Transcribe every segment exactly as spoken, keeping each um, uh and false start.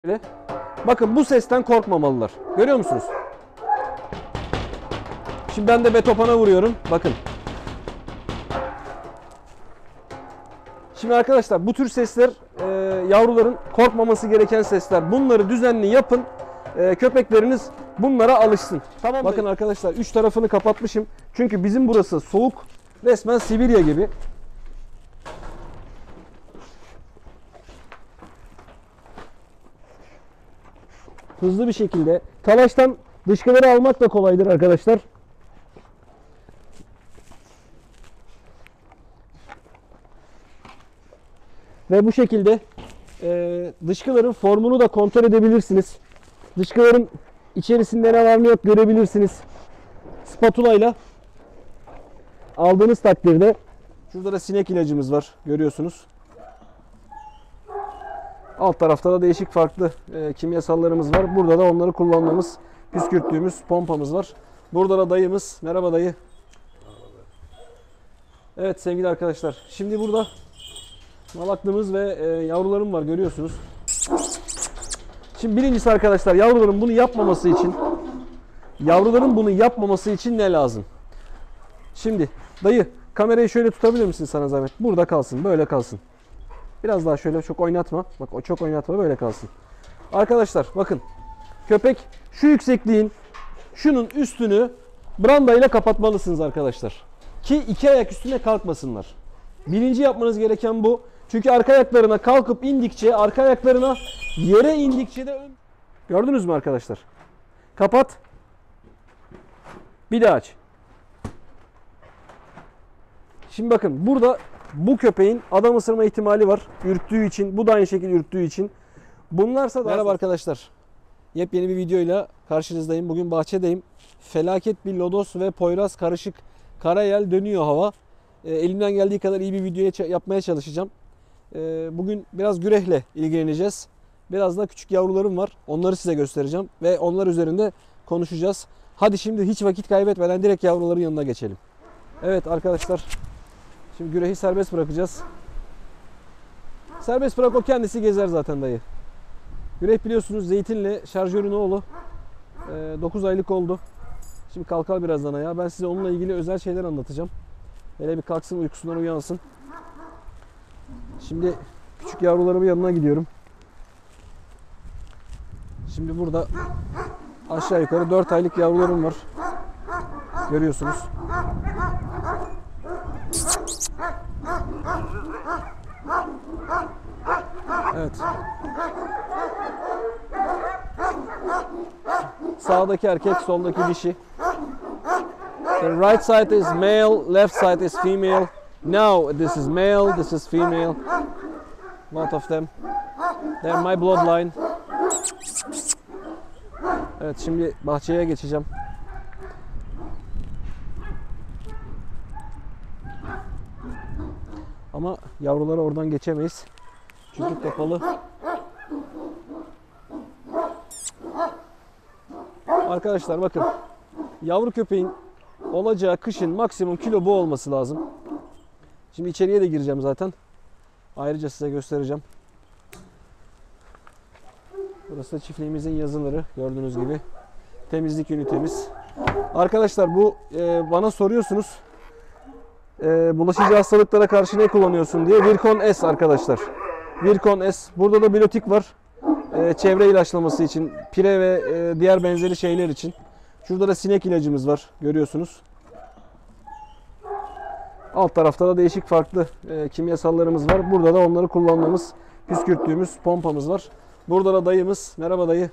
Bakın bu sesten korkmamalılar. Görüyor musunuz? Şimdi ben de betopana vuruyorum. Bakın. Şimdi arkadaşlar bu tür sesler e, yavruların korkmaması gereken sesler. Bunları düzenli yapın. E, köpekleriniz bunlara alışsın. Tamam. Bakın arkadaşlar üç tarafını kapatmışım. Çünkü bizim burası soğuk. Resmen Sibirya gibi. Hızlı bir şekilde. Talaştan dışkıları almak da kolaydır arkadaşlar. Ve bu şekilde e, dışkıların formunu da kontrol edebilirsiniz. Dışkıların içerisinde ne var ne yok görebilirsiniz. Spatula ile aldığınız takdirde. Şurada da sinek ilacımız var. Görüyorsunuz. Alt tarafta da değişik farklı e, kimyasallarımız var. Burada da onları kullandığımız, püskürttüğümüz pompamız var. Burada da dayımız. Merhaba dayı. Evet sevgili arkadaşlar. Şimdi burada malaklımız ve e, yavrularım var. Görüyorsunuz. Şimdi birincisi arkadaşlar yavruların bunu yapmaması için yavruların bunu yapmaması için ne lazım? Şimdi dayı kamerayı şöyle tutabilir misin sana zahmet? Burada kalsın. Böyle kalsın. Biraz daha şöyle çok oynatma. Bak o çok oynatma böyle kalsın. Arkadaşlar bakın. Köpek şu yüksekliğin şunun üstünü brandayla kapatmalısınız arkadaşlar. Ki iki ayak üstüne kalkmasınlar. Birinci yapmanız gereken bu. Çünkü arka ayaklarına kalkıp indikçe, arka ayaklarına yere indikçe de ön... Gördünüz mü arkadaşlar? Kapat. Bir daha aç. Şimdi bakın burada bu köpeğin adam ısırma ihtimali var. Ürktüğü için. Bu da aynı şekilde ürktüğü için. Bunlarsa da... Merhaba arkadaşlar. Yepyeni bir videoyla karşınızdayım. Bugün bahçedeyim. Felaket bir lodos ve poyraz karışık karayel dönüyor hava. E, elimden geldiği kadar iyi bir video yapmaya çalışacağım. E, bugün biraz gürehle ilgileneceğiz. Biraz da küçük yavrularım var. Onları size göstereceğim. Ve onlar üzerinde konuşacağız. Hadi şimdi hiç vakit kaybetmeden direkt yavruların yanına geçelim. Evet arkadaşlar. Şimdi gürehi serbest bırakacağız. Serbest bırak o kendisi gezer zaten dayı. Güreh biliyorsunuz zeytinle şarjörün oğlu. dokuz aylık oldu. Şimdi kalkar birazdan ayağa. Ben size onunla ilgili özel şeyler anlatacağım. Hele bir kalksın uykusundan uyansın. Şimdi küçük yavrularımın yanına gidiyorum. Şimdi burada aşağı yukarı dört aylık yavrularım var. Görüyorsunuz. Evet. Sağdaki erkek, soldaki dişi. The right side is male, left side is female. Now this is male, this is female. Both of them. They're my bloodline. Evet, şimdi bahçeye geçeceğim. Ama yavruları oradan geçemeyiz. Çünkü kapalı. Arkadaşlar bakın. Yavru köpeğin olacağı kışın maksimum kilo bu olması lazım. Şimdi içeriye de gireceğim zaten. Ayrıca size göstereceğim. Burası da çiftliğimizin yazıları. Gördüğünüz gibi. Temizlik ünitemiz. Arkadaşlar bu e, bana soruyorsunuz. E, bulaşıcı hastalıklara karşı ne kullanıyorsun diye. Virkon S arkadaşlar. Virkon S. Burada da biyotik var. E, çevre ilaçlaması için. Pire ve e, diğer benzeri şeyler için. Şurada da sinek ilacımız var. Görüyorsunuz. Alt tarafta da değişik farklı e, kimyasallarımız var. Burada da onları kullandığımız, püskürttüğümüz pompamız var. Burada da dayımız. Merhaba dayı.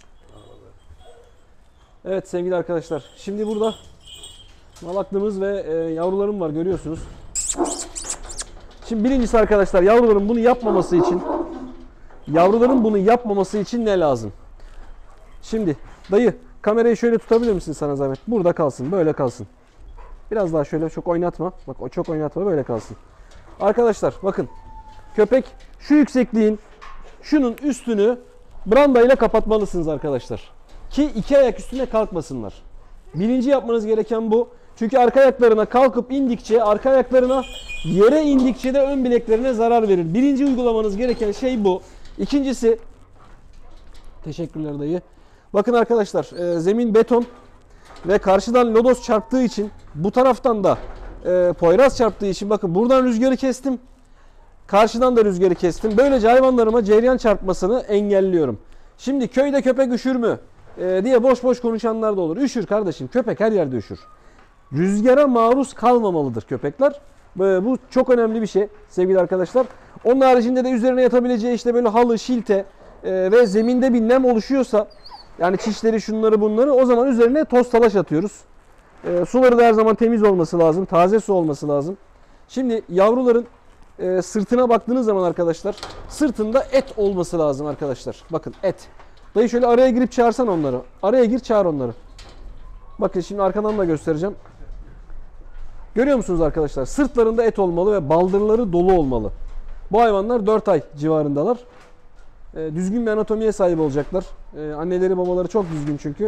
Evet sevgili arkadaşlar. Şimdi burada malaklımız ve e, yavrularım var. Görüyorsunuz. Şimdi birincisi arkadaşlar yavruların bunu yapmaması için yavruların bunu yapmaması için ne lazım? Şimdi dayı kamerayı şöyle tutabilir misin sana zahmet? Burada kalsın. Böyle kalsın. Biraz daha şöyle çok oynatma. Bak o çok oynatma böyle kalsın. Arkadaşlar bakın. Köpek şu yüksekliğin şunun üstünü brandayla kapatmalısınız arkadaşlar. Ki iki ayak üstüne kalkmasınlar. Birinci yapmanız gereken bu. Çünkü arka ayaklarına kalkıp indikçe, arka ayaklarına yere indikçe de ön bileklerine zarar verir. Birinci uygulamanız gereken şey bu. İkincisi Teşekkürler dayı. Bakın arkadaşlar, e, zemin beton ve karşıdan lodos çarptığı için, bu taraftan da e, Poyraz çarptığı için, bakın buradan rüzgarı kestim. Karşıdan da rüzgarı kestim. Böylece hayvanlarıma cereyan çarpmasını engelliyorum. Şimdi köyde köpek üşür mü e, diye boş boş konuşanlar da olur. Üşür kardeşim. Köpek her yerde üşür. Rüzgara maruz kalmamalıdır köpekler. Bu çok önemli bir şey sevgili arkadaşlar. Onun haricinde de üzerine yatabileceği işte böyle halı, şilte e, ve zeminde bir nem oluşuyorsa, yani çişleri, şunları bunları, o zaman üzerine toz talaş atıyoruz. E, suları da her zaman temiz olması lazım. Taze su olması lazım. Şimdi yavruların e, sırtına baktığınız zaman arkadaşlar, sırtında et olması lazım arkadaşlar. Bakın et. Dayı şöyle araya girip çağırsan onları. Araya gir, çağır onları. Bakın şimdi arkadan da göstereceğim. Görüyor musunuz arkadaşlar? Sırtlarında et olmalı ve baldırları dolu olmalı. Bu hayvanlar dört ay civarındalar. E, düzgün bir anatomiye sahip olacaklar. E, anneleri babaları çok düzgün çünkü.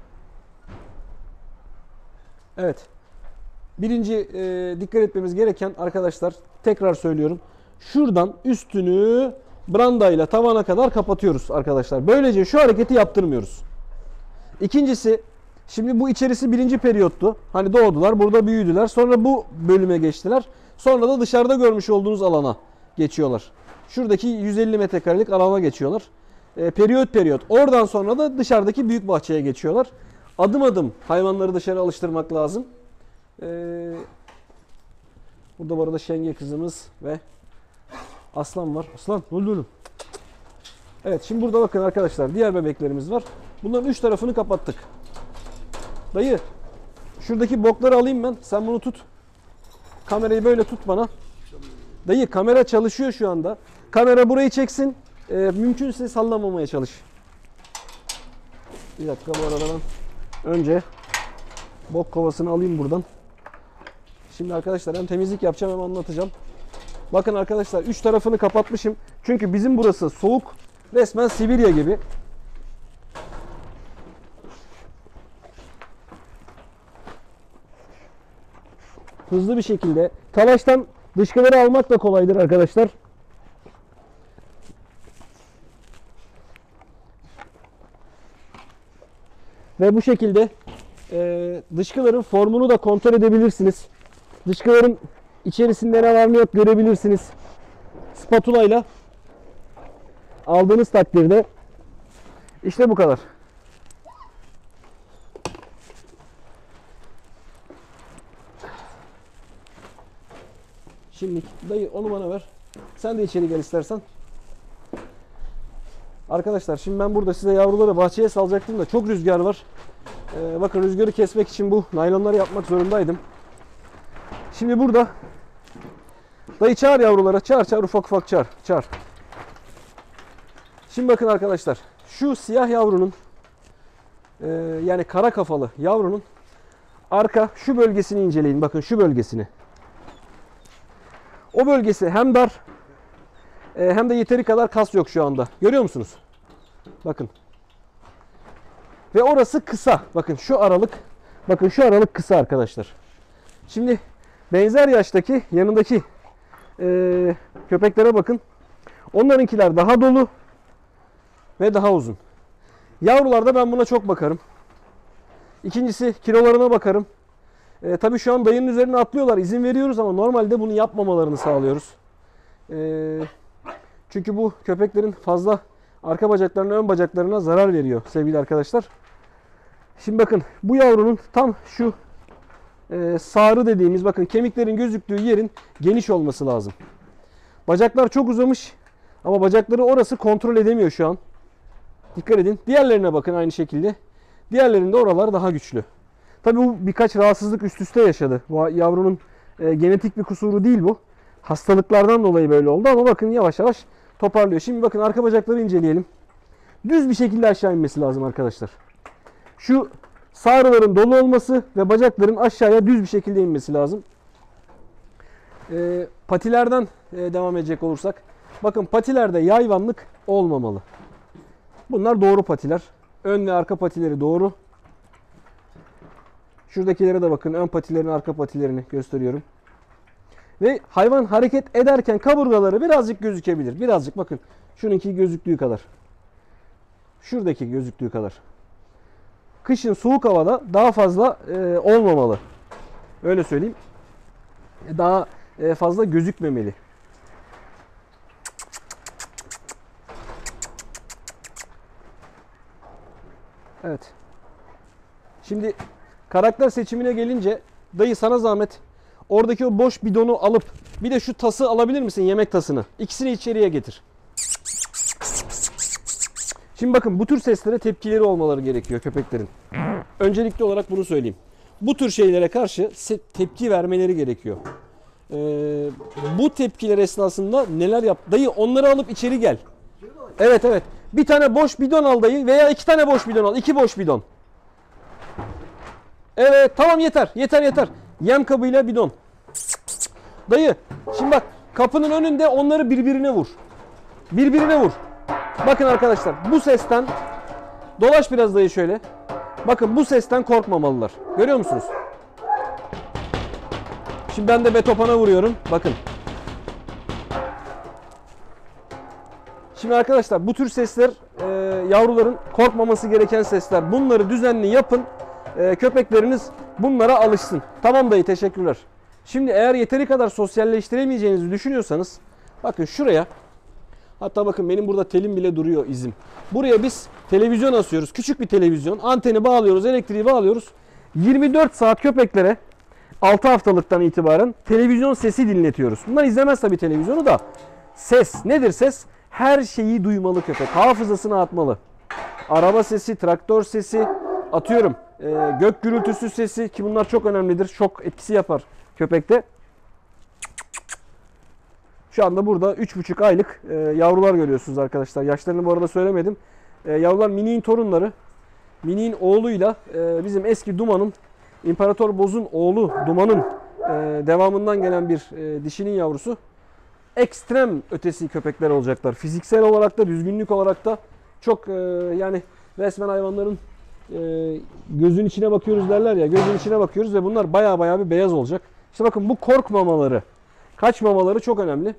Evet. Birinci e, dikkat etmemiz gereken arkadaşlar, tekrar söylüyorum. Şuradan üstünü brandayla tavana kadar kapatıyoruz arkadaşlar. Böylece şu hareketi yaptırmıyoruz. İkincisi, şimdi bu içerisi birinci periyottu. Hani doğdular, burada büyüdüler. Sonra bu bölüme geçtiler. Sonra da dışarıda görmüş olduğunuz alana geçiyorlar. Şuradaki yüz elli metrekarelik alana geçiyorlar. E, periyot periyot. Oradan sonra da dışarıdaki büyük bahçeye geçiyorlar. Adım adım hayvanları dışarı alıştırmak lazım. E, burada bu arada Şenge kızımız ve Aslan var. Aslan, ne oldu oğlum? Evet, şimdi burada bakın arkadaşlar, diğer bebeklerimiz var. Bunların üç tarafını kapattık. Dayı, şuradaki bokları alayım ben. Sen bunu tut. Kamerayı böyle tut bana. Dayı, kamera çalışıyor şu anda. Kamera burayı çeksin. Ee, mümkünse sallamamaya çalış. Bir dakika, bu arada ben önce bok kovasını alayım buradan. Şimdi arkadaşlar hem temizlik yapacağım hem anlatacağım. Bakın arkadaşlar, üç tarafını kapatmışım. Çünkü bizim burası soğuk. Resmen Sibirya gibi. Hızlı bir şekilde talaştan dışkıları almak da kolaydır arkadaşlar. Ve bu şekilde e, dışkıların formunu da kontrol edebilirsiniz. Dışkıların içerisinde ne var ne yok görebilirsiniz. Spatula ile aldığınız takdirde işte bu kadar. Şimdi dayı onu bana ver. Sen de içeri gel istersen. Arkadaşlar şimdi ben burada size yavruları bahçeye salacaktım da çok rüzgar var. Ee, bakın rüzgarı kesmek için bu naylonları yapmak zorundaydım. Şimdi burada dayı çağır yavrulara. Çağır çağır, ufak ufak çağır. Çağır. Şimdi bakın arkadaşlar. Şu siyah yavrunun e, yani kara kafalı yavrunun arka şu bölgesini inceleyin. Bakın şu bölgesini. O bölgesi hem dar e, hem de yeteri kadar kas yok şu anda. Görüyor musunuz? Bakın. Ve orası kısa. Bakın şu aralık. Bakın şu aralık kısa arkadaşlar. Şimdi benzer yaştaki yanındaki e, köpeklere bakın. Onlarınkiler daha dolu ve daha uzun. Yavrularda ben buna çok bakarım. İkincisi kilolarına bakarım. E, tabii şu an dayının üzerine atlıyorlar. İzin veriyoruz ama normalde bunu yapmamalarını sağlıyoruz. E, çünkü bu köpeklerin fazla arka bacaklarına, ön bacaklarına zarar veriyor sevgili arkadaşlar. Şimdi bakın bu yavrunun tam şu e, sarı dediğimiz, bakın kemiklerin gözüktüğü yerin geniş olması lazım. Bacaklar çok uzamış ama bacakları orası kontrol edemiyor şu an. Dikkat edin. Diğerlerine bakın aynı şekilde. Diğerlerinde oralar daha güçlü. Tabii bu birkaç rahatsızlık üst üste yaşadı. Bu yavrunun e, genetik bir kusuru değil bu. Hastalıklardan dolayı böyle oldu ama bakın yavaş yavaş toparlıyor. Şimdi bakın arka bacakları inceleyelim. Düz bir şekilde aşağı inmesi lazım arkadaşlar. Şu sağrıların dolu olması ve bacakların aşağıya düz bir şekilde inmesi lazım. E, patilerden e, devam edecek olursak. Bakın patilerde yayvanlık olmamalı. Bunlar doğru patiler. Ön ve arka patileri doğru. Şuradakilere de bakın. Ön patilerini, arka patilerini gösteriyorum. Ve hayvan hareket ederken kaburgaları birazcık gözükebilir. Birazcık bakın. Şununki gözüktüğü kadar. Şuradaki gözüktüğü kadar. Kışın soğuk havada daha fazla e, olmamalı. Öyle söyleyeyim. Daha e, fazla gözükmemeli. Evet. Şimdi karakter seçimine gelince dayı sana zahmet oradaki o boş bidonu alıp bir de şu tası alabilir misin, yemek tasını? İkisini içeriye getir. Şimdi bakın bu tür seslere tepkileri olmaları gerekiyor köpeklerin. Öncelikli olarak bunu söyleyeyim. Bu tür şeylere karşı tepki vermeleri gerekiyor. Ee, bu tepkiler esnasında neler yap? Dayı onları alıp içeri gel. Evet evet. Bir tane boş bidon al dayı veya iki tane boş bidon al. İki boş bidon. Evet tamam yeter. Yeter yeter. Yem kabıyla bidon. Dayı şimdi bak kapının önünde onları birbirine vur. Birbirine vur. Bakın arkadaşlar bu sesten dolaş biraz dayı şöyle. Bakın bu sesten korkmamalılar. Görüyor musunuz? Şimdi ben de betopana vuruyorum. Bakın. Şimdi arkadaşlar bu tür sesler e, yavruların korkmaması gereken sesler. Bunları düzenli yapın. E, köpekleriniz bunlara alışsın. Tamam dayı teşekkürler. Şimdi eğer yeteri kadar sosyalleştiremeyeceğinizi düşünüyorsanız bakın şuraya. Hatta bakın benim burada telim bile duruyor izim. Buraya biz televizyon asıyoruz. Küçük bir televizyon. Anteni bağlıyoruz. Elektriği bağlıyoruz. yirmi dört saat köpeklere altı haftalıktan itibaren televizyon sesi dinletiyoruz. Bunlar izlemez tabii televizyonu da. Ses. Nedir ses? Her şeyi duymalı köpek. Hafızasına atmalı. Araba sesi, traktör sesi, atıyorum e, gök gürültüsü sesi ki bunlar çok önemlidir. Çok etkisi yapar köpekte. Şu anda burada üç buçuk aylık e, yavrular görüyorsunuz arkadaşlar. Yaşlarını bu arada söylemedim. E, yavrular Mini'nin torunları. Mini'nin oğluyla e, bizim eski Duman'ın, İmparator Boz'un oğlu Duman'ın e, devamından gelen bir e, dişinin yavrusu. Ekstrem ötesi köpekler olacaklar. Fiziksel olarak da, düzgünlük olarak da çok e, yani resmen hayvanların e, gözün içine bakıyoruz derler ya. Gözün içine bakıyoruz ve bunlar baya baya bir beyaz olacak. İşte bakın bu korkmamaları, kaçmamaları çok önemli.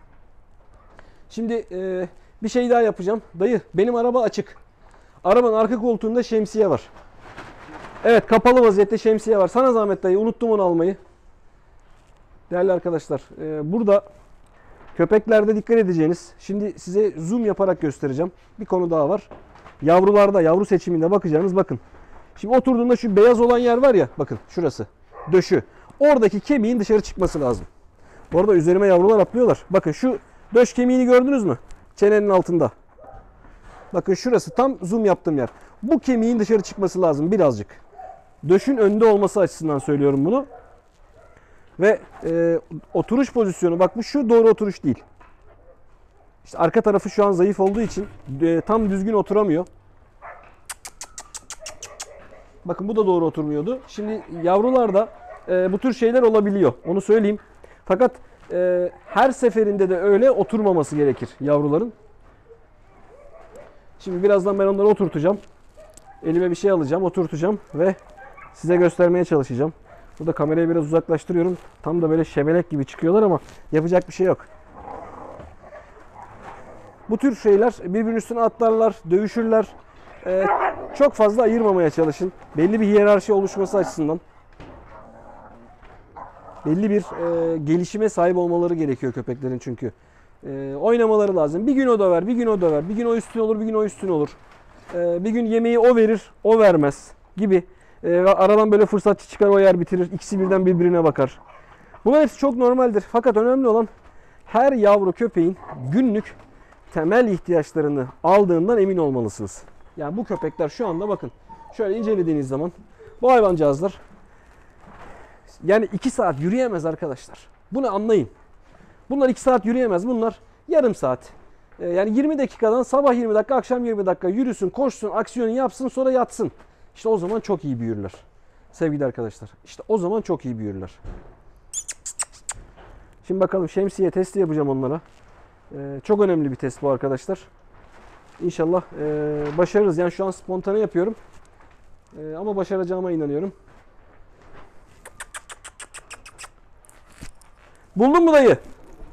Şimdi e, bir şey daha yapacağım. Dayı benim araba açık. Arabanın arka koltuğunda şemsiye var. Evet kapalı vaziyette şemsiye var. Sana zahmet dayı unuttum onu almayı. Değerli arkadaşlar e, burada köpeklerde dikkat edeceğiniz. Şimdi size zoom yaparak göstereceğim. Bir konu daha var. Yavrularda yavru seçiminde bakacağınız bakın. Şimdi oturduğunda şu beyaz olan yer var ya bakın şurası. Döşü. Oradaki kemiğin dışarı çıkması lazım. Bu arada üzerime yavrular atlıyorlar. Bakın şu döş kemiğini gördünüz mü? Çenenin altında. Bakın şurası tam zoom yaptığım yer. Bu kemiğin dışarı çıkması lazım birazcık. Döşün önde olması açısından söylüyorum bunu. Ve e, oturuş pozisyonu bak bu şu doğru oturuş değil. İşte arka tarafı şu an zayıf olduğu için e, tam düzgün oturamıyor. Bakın bu da doğru oturmuyordu. Şimdi yavrularda e, bu tür şeyler olabiliyor. Onu söyleyeyim. Fakat e, her seferinde de öyle oturmaması gerekir yavruların. Şimdi birazdan ben onları oturtacağım. Elime bir şey alacağım, oturtacağım ve size göstermeye çalışacağım. Burada kamerayı biraz uzaklaştırıyorum. Tam da böyle şebelek gibi çıkıyorlar ama yapacak bir şey yok. Bu tür şeyler birbirinin üstüne atlarlar, dövüşürler. Ee, çok fazla ayırmamaya çalışın. Belli bir hiyerarşi oluşması açısından. Belli bir e, gelişime sahip olmaları gerekiyor köpeklerin çünkü. E, oynamaları lazım. Bir gün o döver, bir gün o döver. Bir gün o üstün olur, bir gün o üstün olur. E, bir gün yemeği o verir, o vermez gibi. E, aradan böyle fırsatçı çıkar, o yer bitirir. İkisi birden birbirine bakar. Bunlar hepsi çok normaldir. Fakat önemli olan her yavru köpeğin günlük temel ihtiyaçlarını aldığından emin olmalısınız. Yani bu köpekler şu anda bakın şöyle incelediğiniz zaman bu hayvancağızlar yani iki saat yürüyemez arkadaşlar. Bunu anlayın. Bunlar iki saat yürüyemez. Bunlar yarım saat. Yani yirmi dakikadan sabah yirmi dakika, akşam yirmi dakika yürüsün, koşsun, aksiyonu yapsın, sonra yatsın. İşte o zaman çok iyi büyürler. Sevgili arkadaşlar. İşte o zaman çok iyi büyürler. Şimdi bakalım şemsiye testi yapacağım onlara. Ee, çok önemli bir test bu arkadaşlar. İnşallah e, başarırız. Yani şu an spontane yapıyorum. E, ama başaracağıma inanıyorum. Buldun mu dayı?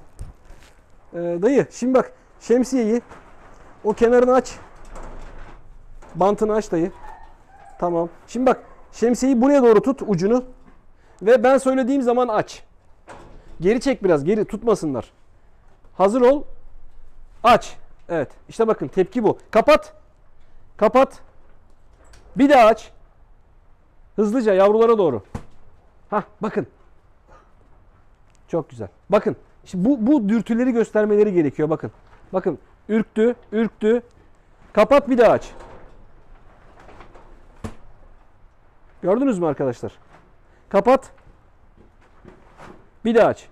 Ee, dayı şimdi bak şemsiyeyi o kenarını aç. Bantını aç dayı. Tamam. Şimdi bak şemsiyeyi buraya doğru tut ucunu. Ve ben söylediğim zaman aç. Geri çek biraz. Geri tutmasınlar. Hazır ol. Aç. Evet. İşte bakın tepki bu. Kapat. Kapat. Bir daha aç. Hızlıca yavrulara doğru. Hah bakın. Çok güzel. Bakın. Şimdi bu, bu dürtüleri göstermeleri gerekiyor. Bakın. Bakın. Ürktü. Ürktü. Kapat bir daha aç. Gördünüz mü arkadaşlar? Kapat. Bir daha aç.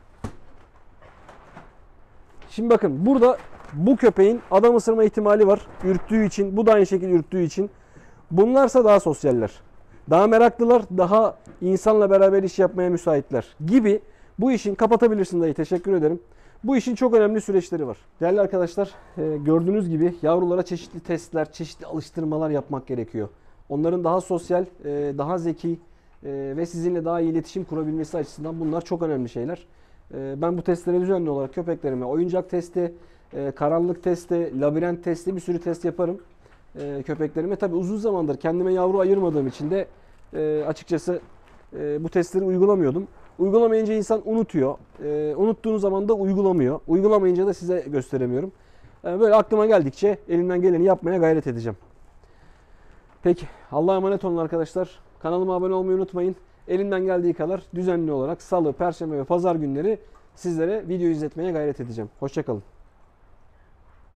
Şimdi bakın burada bu köpeğin adam ısırma ihtimali var. Ürktüğü için. Bu da aynı şekilde ürktüğü için. Bunlarsa daha sosyaller. Daha meraklılar. Daha insanla beraber iş yapmaya müsaitler gibi. Bu işin kapatabilirsin dayı. Teşekkür ederim. Bu işin çok önemli süreçleri var. Değerli arkadaşlar gördüğünüz gibi yavrulara çeşitli testler, çeşitli alıştırmalar yapmak gerekiyor. Onların daha sosyal, daha zeki ve sizinle daha iyi iletişim kurabilmesi açısından bunlar çok önemli şeyler. Ben bu testlere düzenli olarak köpeklerime oyuncak testi, karanlık testi, labirent testi bir sürü test yaparım köpeklerime. Tabii uzun zamandır kendime yavru ayırmadığım için de açıkçası bu testleri uygulamıyordum. Uygulamayınca insan unutuyor. Unuttuğunuz zaman da uygulamıyor. Uygulamayınca da size gösteremiyorum. Böyle aklıma geldikçe elimden geleni yapmaya gayret edeceğim. Peki Allah'a emanet olun arkadaşlar. Kanalıma abone olmayı unutmayın. Elimden geldiği kadar düzenli olarak salı, perşembe ve pazar günleri sizlere video izletmeye gayret edeceğim. Hoşça kalın.